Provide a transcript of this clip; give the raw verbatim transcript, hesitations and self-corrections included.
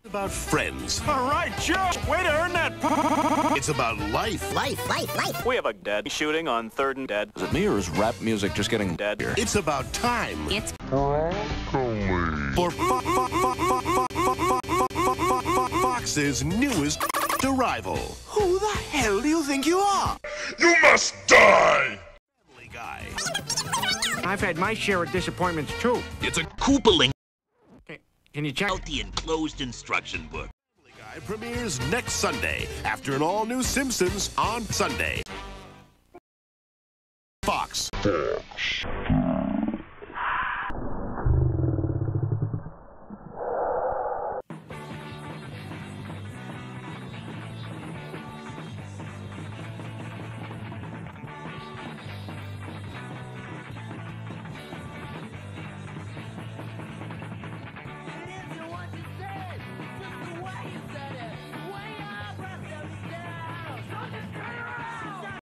About friends. All right, Joe. Way to earn that. It's about life. Life, life, life. We have a dead shooting on third and dead. Is it me or is rap music just getting Dead here? It's about time. It's For fo- fo- fo- fo- fo- fo- fo- fo- fo- Fox's newest arrival. Who the hell do you think you are? You must die! Family Guy. I've had my share of disappointments, too. It's a Koopaling Okay, can you check? out the enclosed instruction book. Family Guy premieres next Sunday after an all-new Simpsons on Sunday. Fox.